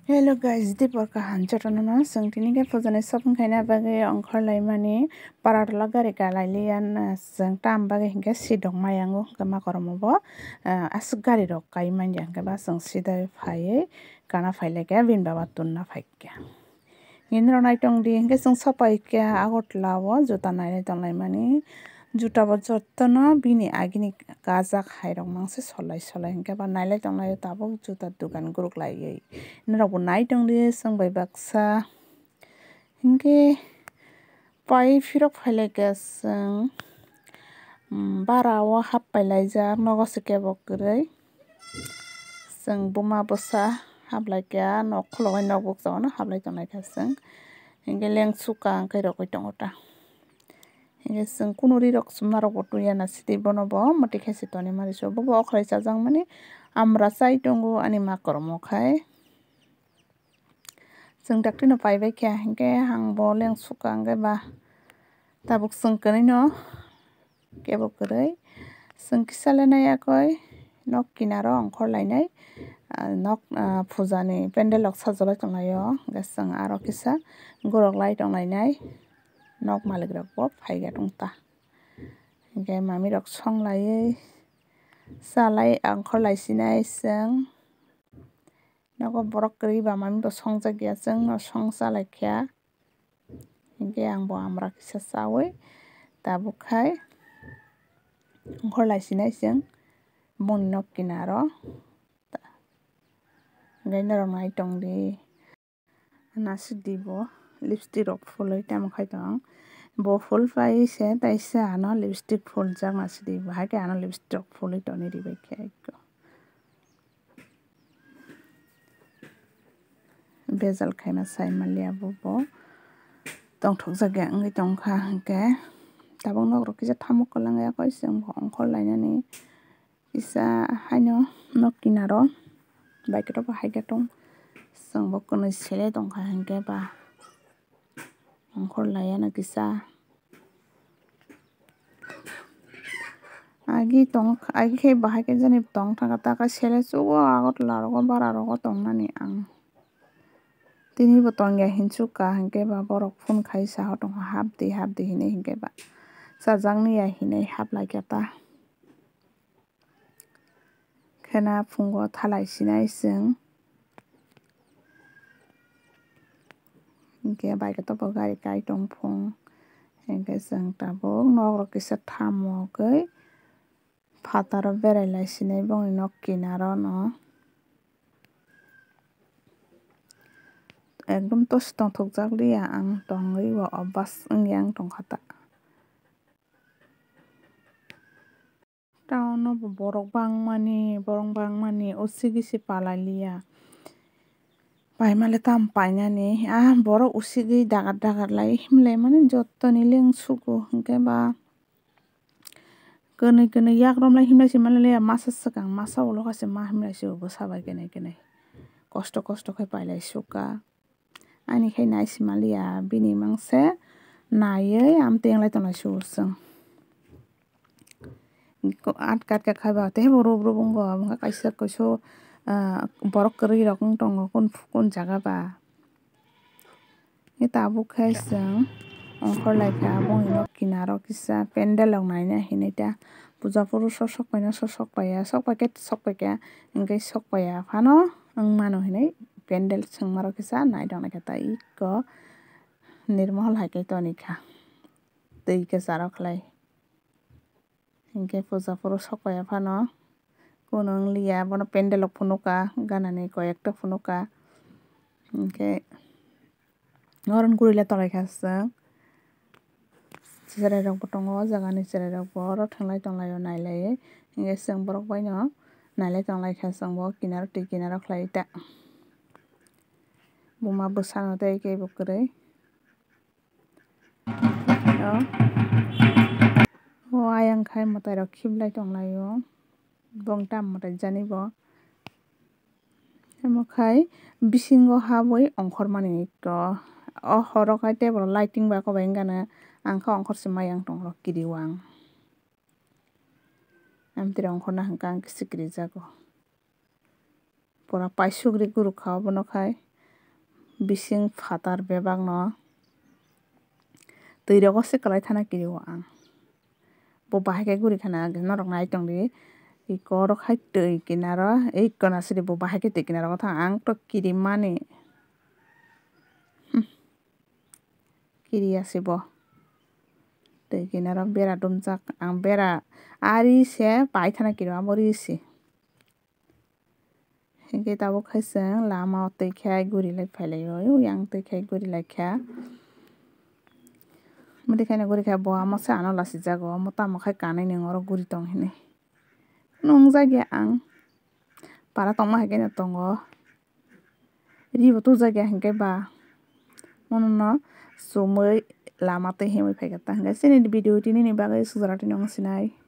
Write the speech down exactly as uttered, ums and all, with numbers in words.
Hello guys, di porka hanchatono no sung tini ke pujane sapung khaina bage ongkhor laimani paratla gari galailian sung tam bage hingke sidong mayango kama koromo bo asuk gari rok kai manja hingke ba sung sidai phaiye kana phaile ke bin baba tunna phaikya hinro naitong di hingke sung sapai ke agartala o juta nainai tonglaimani juta bo jottono bini agini kajak hairok mangse solai solai hingke ba nailai tonglai tabuk juta dukan guruklaiye norok bo naitong di sung bai baksa hingke pai phirok phailike sung bara o happai laijak nogo se kebo kwrwi sung buma bwsa haplaikya nog khulogoi nog bukjago no hablai tonglaikha sung hingke lengsuka hingke rogoi tongo ta hingke sung kuno ri rok chumna rok bo tuiya na sidi bono bo mwti khaisi tonimani so bobo okhlai chajakmani amra chai tongo ani ma kormo khai sung dakti no paibaikha hingke hangbo lengsuka hingke ba tabuk sung kwnui no kebo kwrwi sung kisale naiyakoi nog kinaro ongkhor lainai nog puja ni pendel rok sajolai tonglaio hingke sung aro kisa goroklai tonglainai nog malik rok bo phaikha tongta hingke mamee rok songlaioi salai ongkhor laisinai sung nogo borok kwrwi ba mamee bo songjagya chong no song chalaikha hingke ang bo amra kisa chawi tabuk khai ongkhor laisinai chong bongni nog kinaro hingke norok naitong di nasidi bo lipstick rok fuloi tamo khaitong bo fulpai se taisa ano lipstick fuljak nasidi bahai ke ano lipstick rok fuloi tonwi ribaikha ikko bejal khaima sai manliya bobo tongthokjagya wngwi tongkha hingke tabuk nog rok kisa thamuk kwlanga yakoi chwng bo ongkhor lainani kisa haino nog kinaro bike rok bo haikha tong chwng bo kunui sele tongkha hingke ba ongkhor laiano kisa agi tong agi khe bahai ke jani tongthaka taka sele chugo agartala rogo bara rogo tongnani ang tini bo tongya hinchuka hingke ba borok phone khai saha tongkha hapdi hapdi hinui hingke ba chajaknaiya hinui haplaikha ta khena phungo thalai sinai chwng hingke bike tobo gari kai tongphung hingke chwng tabuk nog rok kisa thamogoi fatar o berai laisinai bongni nog kinaro no ekdom tosi tongthokjakliya ang tongwi o obas wngya ang tongkha ta town o bo borok bangmani borok bangmani usigi se palailia paimali tam painani ah borok usigi dagar dagar lai himlai mani jottoni lengsugo hingke ba kunui kunui yakromlai himlai se manliya masa swkang masa ulo kaisa ma himlai se bwsa bai kenai kenai kosto kosto khai pailai suka ani khai nai se manliya bini mangse naiui amtenglai tonglai sugo chwng atkatka khaiba tebo rub rub ongo wngkha kaisa kuiso borok kwrwi rok wngtongo kun jaga ba tabuk khai chwng ongkhor laikha bongni nog kinaro kisa pendel rok naina hinui ta puja furu sok sokpaino sok sokpaiya sokpaikhe sokpaikha hingke sokpaiya phano wngmano hinui pendel chungma rok kisa nai tonglaikha ta ikko nirmohol hai kai tonikha twi kwcharo khlai hingke puja furu sokpaiya phano kuno wngliya bono pendel rok phunukha ganani koyekta phunukha hingke noron gurilai tonglaikha chwng cherai rok bo tongo o jaga ni cherai rok bo oro thwnglai tonglaio nailaiui hingke chwng borok bai no nailai tonglaikha chwng bo kinaro twi kinaro khlai ta buma bwsano tei kebo kwrwi o ayang khai mwtai rok khiblai tonglaio bongtam mwtai jani bo amo khai bisingo habwi ongkhor mani ikko o horo khai tebo lighting ba kobai wngkha na angkha ongkhor se mayang tongro kiriwang amtwui ongkhor no hwnkhe ang sikirijago pura paisukri gurukha obono khai. bising fatar bebak no tui rogo sikalai thana kirio ang bo bahai ke guri khana norok nai tongdi iko ro khai tui kinaro ikko na siri bo bahai ke tui kinaro thang ang to kiri mani kiri asibo tui kinaro bera dumjak ang bera ari se pai thana kirio amori si hingke tabuk khai chwng lama o tui khai guri lai phailai o yang tui khai guri lai kha mudi khai na guri khai bo amo sa ano lasijago amo tamo khai kanai ni oro guri tong hinui nungjakya ang para tongma hai no tongo ri bo tujakya hingke ba mono no chumui lama tui himui phaikha ta hingke chini video tini ni bagui sujak tini sinai.